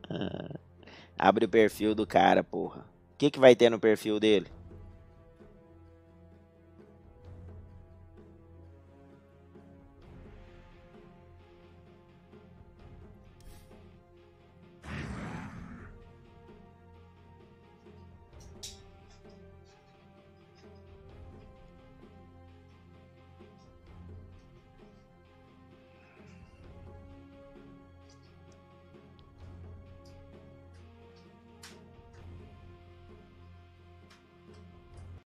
Abre o perfil do cara, porra. O que que vai ter no perfil dele?